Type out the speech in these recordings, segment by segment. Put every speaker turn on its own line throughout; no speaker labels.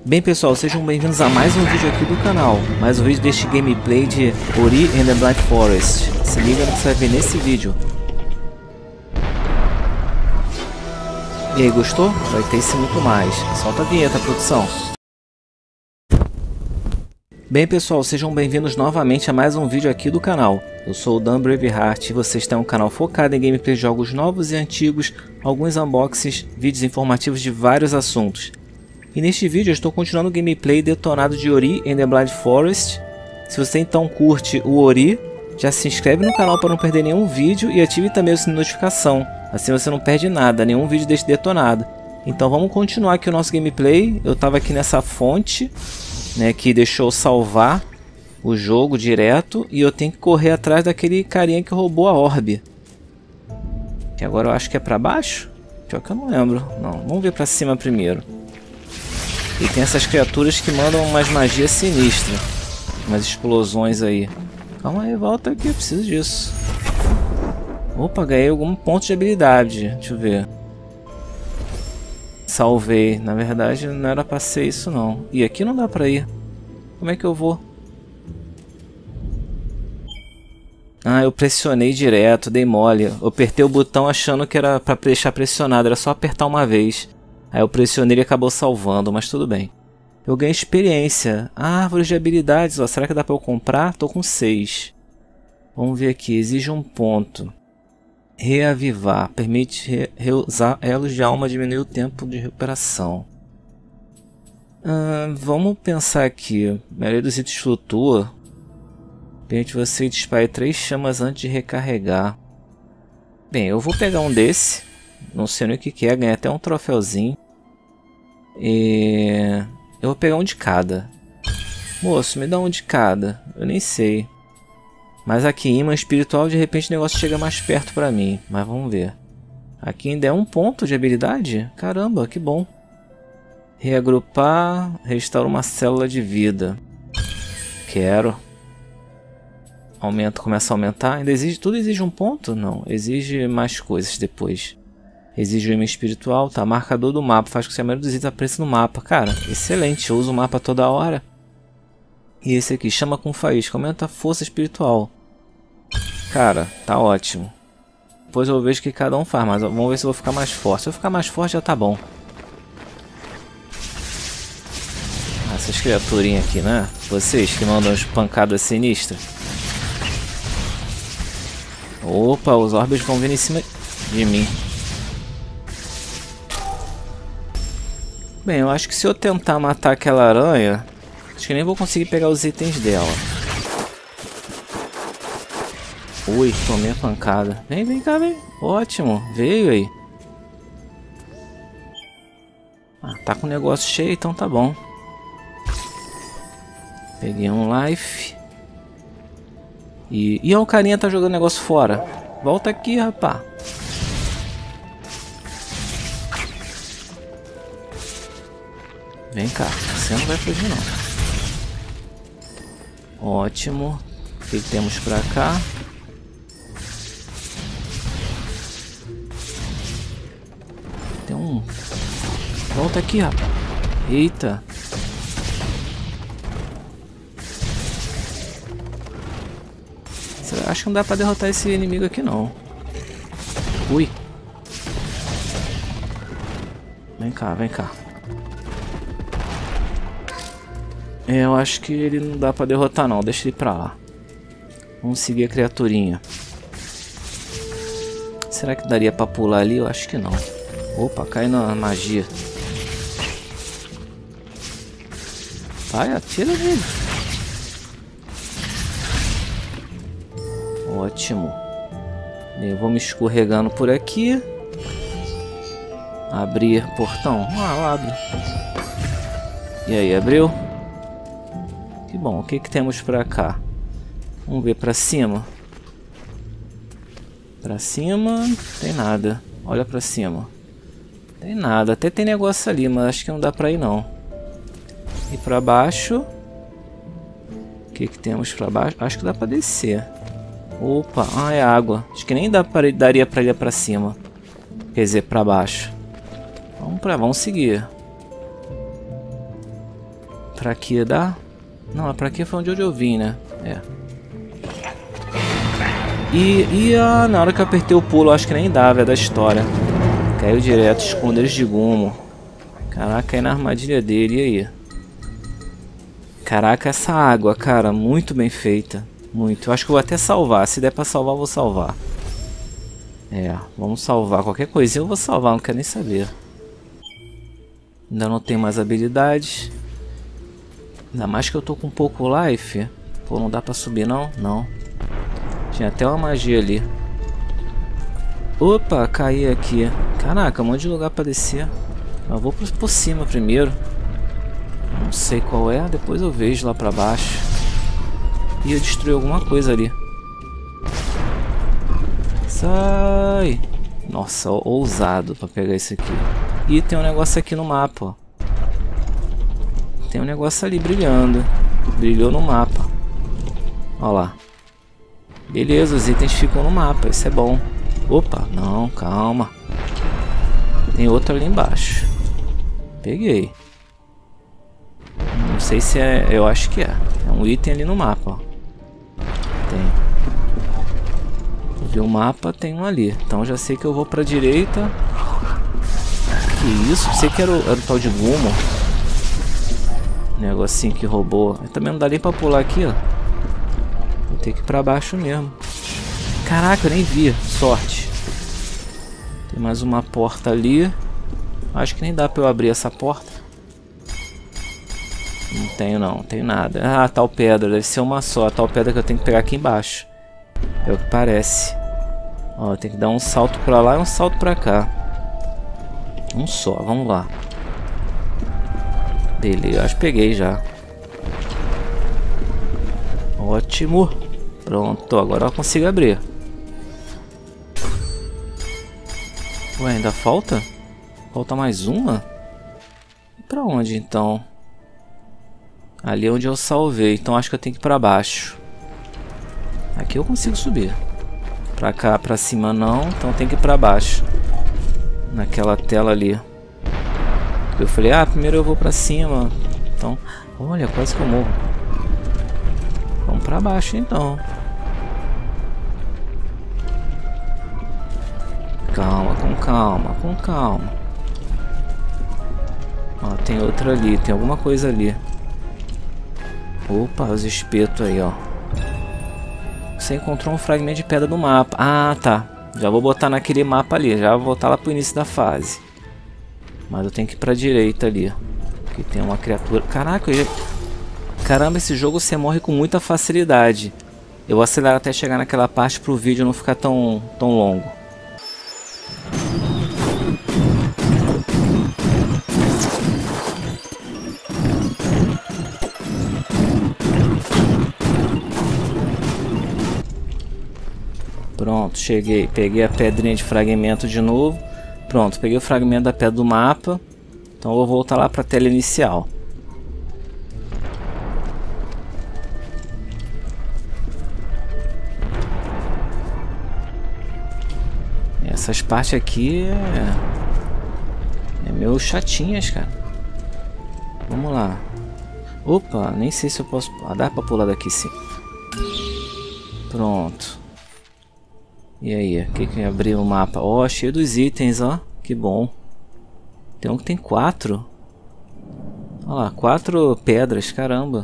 Bem pessoal, sejam bem-vindos a mais um vídeo aqui do canal. Mais um vídeo deste gameplay de Ori and the Blind Forest. Se liga no que você vai ver nesse vídeo. E aí, gostou? Vai ter isso e muito mais. Solta a vinheta, produção. Bem pessoal, sejam bem-vindos novamente a mais um vídeo aqui do canal. Eu sou o Dan Braveheart e vocês têm um canal focado em gameplay de jogos novos e antigos, alguns unboxings, vídeos informativos de vários assuntos. E neste vídeo eu estou continuando o gameplay detonado de Ori and the Blind Forest. Se você então curte o Ori, já se inscreve no canal para não perder nenhum vídeo e ative também o sininho de notificação. Assim você não perde nada, nenhum vídeo deste detonado. Então vamos continuar aqui o nosso gameplay. Eu estava aqui nessa fonte, né, que deixou salvar o jogo direto. E eu tenho que correr atrás daquele carinha que roubou a orbe. Que agora eu acho que é para baixo? Pior que eu não lembro. Não, vamos ver para cima primeiro. E tem essas criaturas que mandam umas magias sinistras. Umas explosões aí. Calma aí, volta aqui, eu preciso disso. Opa, ganhei algum ponto de habilidade. Deixa eu ver. Salvei. Na verdade não era pra ser isso não. E aqui não dá pra ir. Como é que eu vou? Ah, eu pressionei direto, dei mole. Eu apertei o botão achando que era pra deixar pressionado. Era só apertar uma vez. Aí eu pressionei e acabou salvando, mas tudo bem. Eu ganhei experiência. Ah, árvores de habilidades. Ó. Será que dá pra eu comprar? Tô com 6. Vamos ver aqui. Exige um ponto. Reavivar. Permite reusar elos de alma. Diminuir o tempo de recuperação. Vamos pensar aqui. A maioria dos itens flutua. Permite você disparar 3 chamas antes de recarregar. Bem, eu vou pegar um desse. Não sei nem o que é, ganhei até um troféuzinho. E eu vou pegar um de cada. Moço, me dá um de cada. Eu nem sei. Mas aqui, imã espiritual, de repente o negócio chega mais perto pra mim. Mas vamos ver. Aqui ainda é um ponto de habilidade? Caramba, que bom. Reagrupar, restaura uma célula de vida. Quero. Aumenta, começa a aumentar. Ainda exige, tudo exige um ponto? Não, exige mais coisas depois. Exige o imã espiritual, tá? Marcador do mapa, faz com que a maioria dos itens apareça no mapa. Cara, excelente, eu uso o mapa toda hora. E esse aqui, chama com faísca, aumenta a força espiritual. Cara, tá ótimo. Depois eu vejo o que cada um faz, mas vamos ver se eu vou ficar mais forte. Se eu ficar mais forte já tá bom. Essas criaturinhas aqui, né? Vocês que mandam as pancadas sinistras. Opa, os orbes vão vir em cima de mim. Bem, eu acho que se eu tentar matar aquela aranha, acho que nem vou conseguir pegar os itens dela. Ui, tomei a pancada. Vem, vem cá, vem. Ótimo, veio aí. Ah, tá com o negócio cheio, então tá bom. Peguei um life. E ó, o carinha tá jogando negócio fora. Volta aqui, rapá. Vem cá, você não vai fugir não. Ótimo. O que temos pra cá? Tem um... Volta aqui, rapaz. Eita. Acho que não dá pra derrotar esse inimigo aqui não. Ui. Vem cá, vem cá. Eu acho que ele não dá pra derrotar não, deixa ele pra lá. Vamos seguir a criaturinha. Será que daria pra pular ali? Eu acho que não. Opa, cai na magia. Vai, atira nele. Ótimo. Eu vou me escorregando por aqui. Abrir portão. Ah, abre. E aí, abriu? Que bom, o que temos pra cá? Vamos ver pra cima. Pra cima, tem nada. Olha pra cima. Tem nada, até tem negócio ali, mas acho que não dá pra ir não. E pra baixo? O que temos pra baixo? Acho que dá pra descer. Opa, ah, é água. Acho que nem daria pra ir pra cima. Quer dizer, pra baixo. Vamos seguir. Pra aqui dá? Não, pra aqui foi onde eu vim, né? É. Na hora que eu apertei o pulo, acho que nem dava, é da história. Caiu direto, esconderijo de Gumo. Caraca, caí na armadilha dele, e aí? Caraca, essa água, cara, muito bem feita. Muito. Eu acho que eu vou até salvar. Se der pra salvar, eu vou salvar. É, vamos salvar. Qualquer coisinha eu vou salvar, não quero nem saber. Ainda não tem mais habilidades. Ainda mais que eu tô com pouco life. Pô, não dá pra subir não? Não. Tinha até uma magia ali. Opa, caí aqui. Caraca, um monte de lugar pra descer. Mas vou por cima primeiro. Não sei qual é, depois eu vejo lá pra baixo. Ia destruir alguma coisa ali. Sai! Nossa, ousado pra pegar isso aqui. E tem um negócio aqui no mapa, ó. Tem um negócio ali brilhando. Brilhou no mapa. Ó lá. Beleza, os itens ficam no mapa, isso é bom. Opa, não, calma. Tem outro ali embaixo. Peguei. Não sei se é... eu acho que é. É um item ali no mapa, ó. Tem. Vi o mapa, tem um ali. Então já sei que eu vou pra direita. Que isso? Sei que era o tal de Gumo. Negocinho que roubou. Também não dá nem pra pular aqui, ó. Vou ter que ir pra baixo mesmo. Caraca, eu nem vi. Sorte. Tem mais uma porta ali. Acho que nem dá pra eu abrir essa porta. Não tenho não, não tenho nada. Ah, tal pedra, deve ser uma só. A tal pedra que eu tenho que pegar aqui embaixo. É o que parece. Ó, tem que dar um salto pra lá e um salto pra cá. Um só, vamos lá. Beleza, acho que peguei já. Ótimo. Pronto, agora eu consigo abrir. Ué, ainda falta? Falta mais uma? E pra onde então? Ali é onde eu salvei, então acho que eu tenho que ir pra baixo. Aqui eu consigo subir. Pra cá, pra cima não, então tem que ir pra baixo. Naquela tela ali. Eu falei, ah, primeiro eu vou pra cima. Então, olha, quase que eu morro. Vamos pra baixo então. Calma, com calma, com calma. Ó, tem outra ali, tem alguma coisa ali. Opa, os espetos aí, ó. Você encontrou um fragmento de pedra no mapa. Ah, tá. Já vou botar naquele mapa ali. Já vou voltar lá pro início da fase. Mas eu tenho que ir pra direita ali. Aqui tem uma criatura. Caraca, caramba, esse jogo você morre com muita facilidade. Eu vou acelerar até chegar naquela parte pro vídeo não ficar tão longo. Pronto, cheguei. Peguei a pedrinha de fragmento de novo. Pronto, peguei o fragmento da pedra do mapa. Então eu vou voltar lá para a tela inicial. Essas partes aqui é meio chatinhas, cara. Vamos lá. Opa, nem sei se eu posso... Ah, dá para pular daqui sim. Pronto. E aí, o que abriu o mapa? Ó, cheio dos itens, ó. Que bom. Tem um que tem 4. Olha lá, 4 pedras, caramba.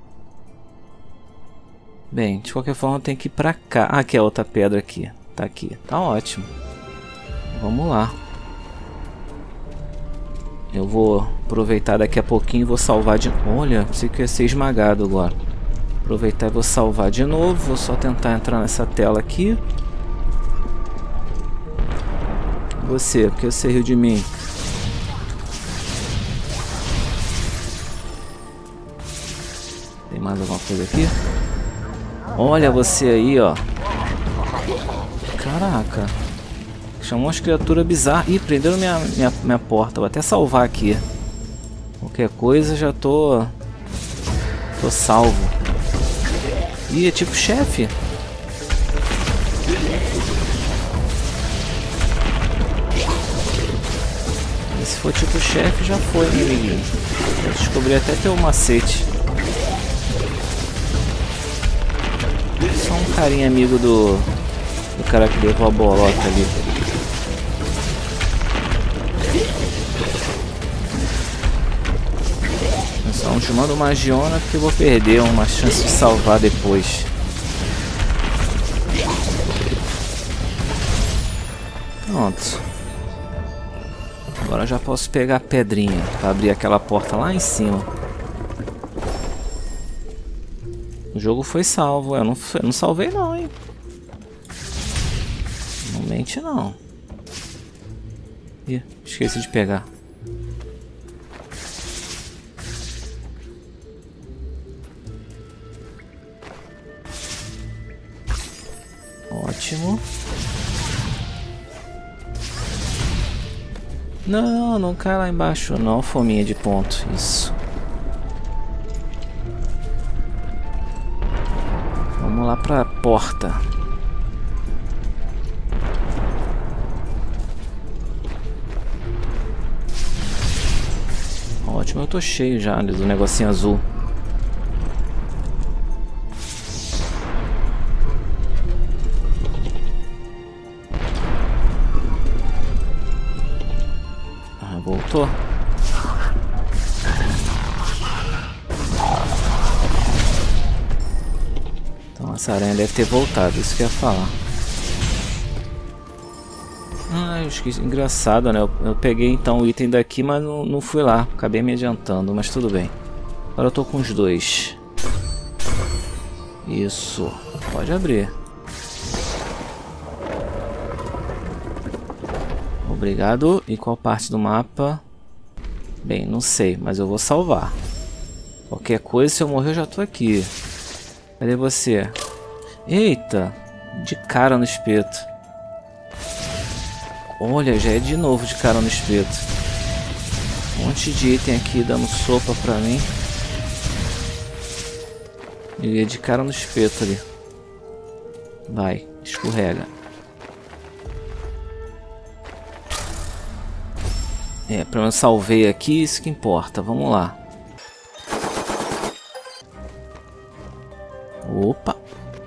Bem, de qualquer forma tem que ir pra cá. Ah, aqui é outra pedra aqui. Tá aqui, tá ótimo. Vamos lá. Eu vou aproveitar daqui a pouquinho e vou salvar de... Olha, pensei que ia ser esmagado agora. Aproveitar e vou salvar de novo. Vou só tentar entrar nessa tela aqui. Você, porque você riu de mim? Tem mais alguma coisa aqui? Olha você aí, ó. Caraca. Chamou umas criaturas bizarras. Ih, prenderam minha porta. Vou até salvar aqui. Qualquer coisa já tô salvo. Ih, é tipo chefe. Se for tipo chefe, já foi, né, amiguinho? Eu descobri até teu macete. Só um carinha amigo do cara que levou a bolota ali. Só um chamando Magiona porque eu vou perder uma chance de salvar depois. Pronto. Agora eu já posso pegar a pedrinha para abrir aquela porta lá em cima. O jogo foi salvo. Eu não salvei não, hein. Não mente não. Ih, esqueci de pegar. Ótimo. Não, não cai lá embaixo não, fominha de ponto. Isso. Vamos lá pra porta. Ótimo, eu tô cheio já do negocinho azul. Voltou. Então essa aranha deve ter voltado, isso que eu ia falar. Ah, esqueci. Engraçado, né? Eu peguei então o item daqui, mas não fui lá. Acabei me adiantando, mas tudo bem. Agora eu tô com os dois. Isso. Pode abrir. Obrigado. E qual parte do mapa? Bem, não sei, mas eu vou salvar. Qualquer coisa, se eu morrer, eu já tô aqui. Cadê você? Eita! De cara no espeto. Olha, já é de novo de cara no espeto. Um monte de item aqui dando sopa pra mim. Ele é de cara no espeto ali. Vai, escorrega. É, pelo menos salvei aqui, isso que importa. Vamos lá. Opa!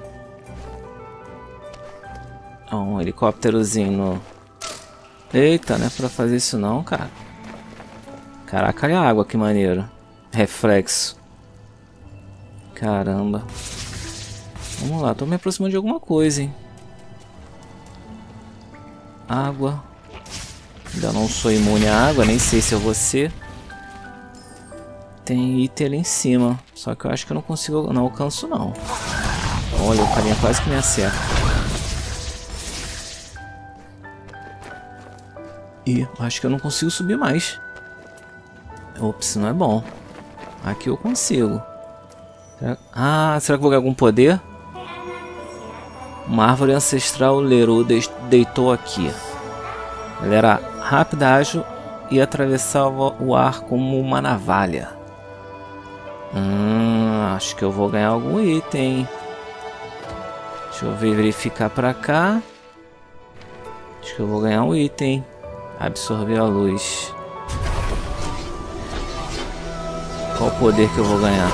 Um helicópterozinho no... Eita, não é pra fazer isso não, cara. Caraca, olha a água, que maneiro. Reflexo. Caramba. Vamos lá, tô me aproximando de alguma coisa, hein. Água. Ainda não sou imune à água, nem sei se eu vou ser. Tem item ali em cima. Só que eu acho que eu não consigo, não alcanço não. Olha, o carinha quase que me acerta. Ih, acho que eu não consigo subir mais. Ops, não é bom. Aqui eu consigo. Ah, será que eu vou ganhar algum poder? Uma árvore ancestral Leru deitou aqui. Ela era rápida, ágil e atravessava o ar como uma navalha. Acho que eu vou ganhar algum item. Deixa eu verificar pra cá. Acho que eu vou ganhar um item. Absorver a luz. Qual o poder que eu vou ganhar?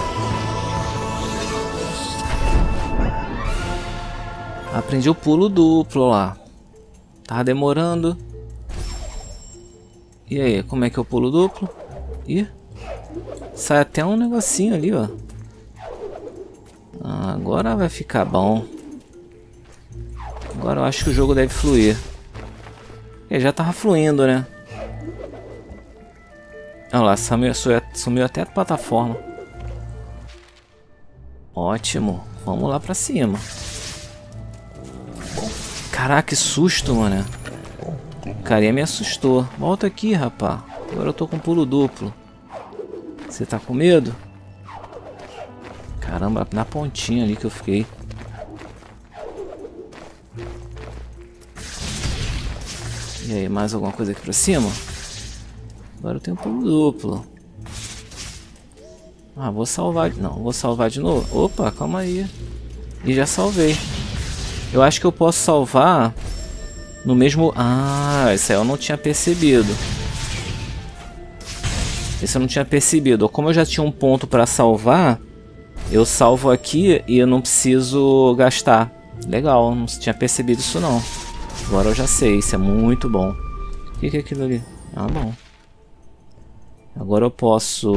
Aprendi o pulo duplo lá. Tava demorando. E aí, como é que eu pulo duplo? Ih, sai até um negocinho ali, ó. Agora vai ficar bom. Agora eu acho que o jogo deve fluir. Já tava fluindo, né? Olha lá, sumiu até a plataforma. Ótimo. Vamos lá pra cima. Caraca, que susto, mano. O carinha me assustou. Volta aqui, rapá. Agora eu tô com pulo duplo. Você tá com medo? Caramba, na pontinha ali que eu fiquei. E aí, mais alguma coisa aqui pra cima? Agora eu tenho pulo duplo. Ah, vou salvar. Não, vou salvar de novo. Opa, calma aí. E já salvei. Eu acho que eu posso salvar no mesmo... Ah, isso aí eu não tinha percebido. Isso eu não tinha percebido. Como eu já tinha um ponto para salvar, eu salvo aqui e eu não preciso gastar. Legal, não tinha percebido isso não. Agora eu já sei, isso é muito bom. O que é aquilo ali? Ah, bom. Agora eu posso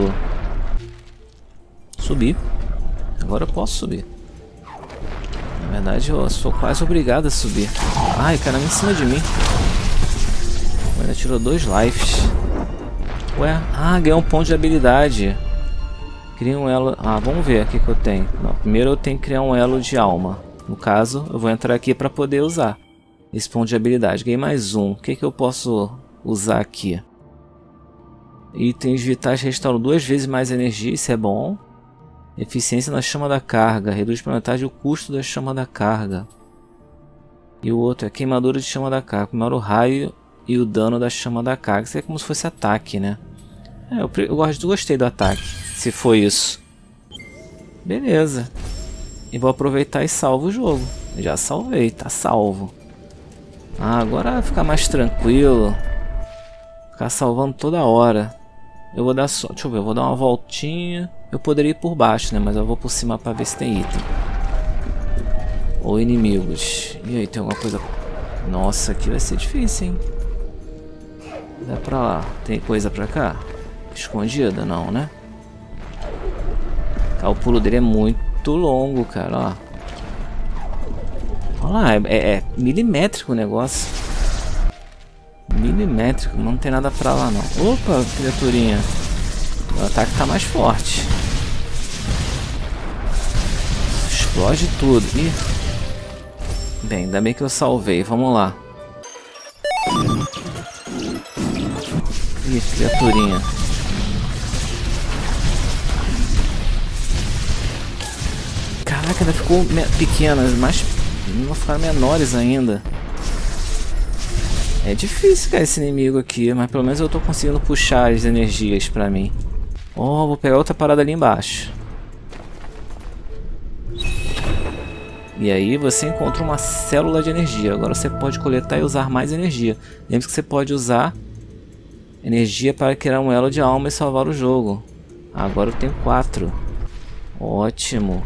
subir. Agora eu posso subir. Na verdade eu sou quase obrigado a subir. Ai, caramba, em cima de mim. Ainda tirou 2 lives. Ué, ganhei um ponto de habilidade. Cria um elo. Vamos ver o que eu tenho. Não, primeiro eu tenho que criar um elo de alma. No caso, eu vou entrar aqui para poder usar esse ponto de habilidade. Ganhei mais um. O que eu posso usar aqui? Itens vitais restauram 2 vezes mais energia, isso é bom. Eficiência na chama da carga, reduz pela metade o custo da chama da carga. E o outro é queimadura de chama da carga, comemora o raio e o dano da chama da carga. Isso é como se fosse ataque, né? Eu gostei do ataque, se foi isso. Beleza. E vou aproveitar e salvo o jogo. Já salvei, tá salvo. Agora vai ficar mais tranquilo. Ficar salvando toda hora. Eu vou dar só. Deixa eu ver, eu vou dar uma voltinha. Eu poderia ir por baixo, né? Mas eu vou por cima pra ver se tem item. Ou inimigos. E aí, tem alguma coisa. Nossa, aqui vai ser difícil, hein? Dá pra lá. Tem coisa pra cá? Escondida? Não, né? O pulo dele é muito longo, cara. Ó. Olha lá, é milimétrico o negócio. Milimétrico, não tem nada pra lá não. Opa, criaturinha. O ataque tá mais forte. Explode tudo. Ih. Bem, ainda bem que eu salvei. Vamos lá. Ih, criaturinha. Caraca, ainda ficou pequenas, mas não ficaram menores ainda. É difícil, cara, esse inimigo aqui, mas pelo menos eu tô conseguindo puxar as energias pra mim. Vou pegar outra parada ali embaixo. E aí você encontra uma célula de energia. Agora você pode coletar e usar mais energia. Lembre-se que você pode usar energia para criar um elo de alma e salvar o jogo. Agora eu tenho 4. Ótimo.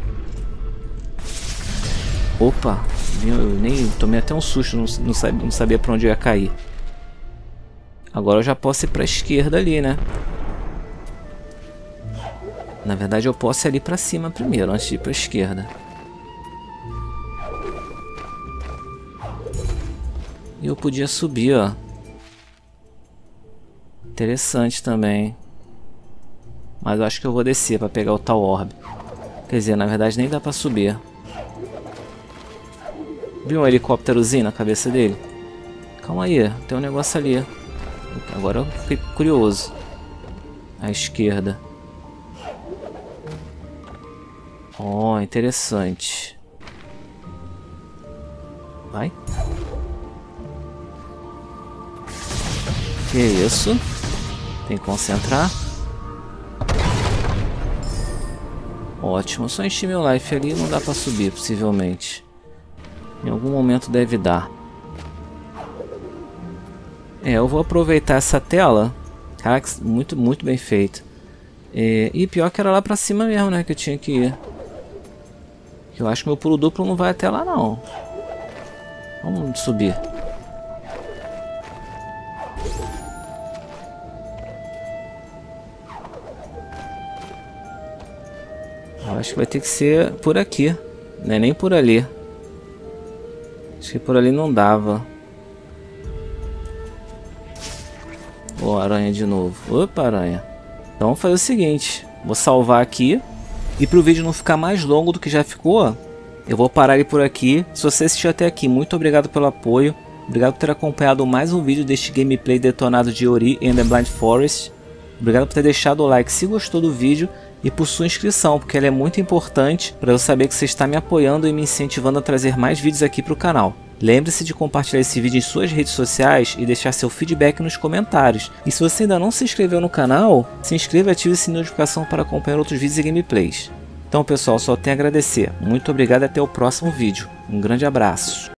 Opa, eu nem tomei até um susto, não sabia para onde eu ia cair. Agora eu já posso ir para a esquerda ali, né? Na verdade eu posso ir ali para cima primeiro, antes de ir para a esquerda. E eu podia subir, ó. Interessante também. Mas eu acho que eu vou descer para pegar o tal orbe. Quer dizer, na verdade nem dá para subir. Viu um helicópterozinho na cabeça dele? Calma aí, tem um negócio ali. Agora eu fiquei curioso. À esquerda. Interessante. Vai. Que isso? Tem que concentrar. Ótimo, só enchi meu life ali, não dá pra subir, possivelmente. Em algum momento deve dar. Eu vou aproveitar essa tela. Caraca, muito bem feito. E pior que era lá pra cima mesmo, né, que eu tinha que ir. Eu acho que meu pulo duplo não vai até lá, não. Vamos subir. Eu acho que vai ter que ser por aqui, não é nem por ali. Acho que por ali não dava. Aranha de novo. Opa, aranha. Então vamos fazer o seguinte. Vou salvar aqui. E para o vídeo não ficar mais longo do que já ficou, eu vou parar ele por aqui. Se você assistiu até aqui, muito obrigado pelo apoio. Obrigado por ter acompanhado mais um vídeo deste gameplay detonado de Ori and the Blind Forest. Obrigado por ter deixado o like se gostou do vídeo. E por sua inscrição, porque ela é muito importante para eu saber que você está me apoiando e me incentivando a trazer mais vídeos aqui para o canal. Lembre-se de compartilhar esse vídeo em suas redes sociais e deixar seu feedback nos comentários. E se você ainda não se inscreveu no canal, se inscreva e ative o sininho de notificação para acompanhar outros vídeos e gameplays. Então pessoal, só tenho a agradecer. Muito obrigado e até o próximo vídeo. Um grande abraço.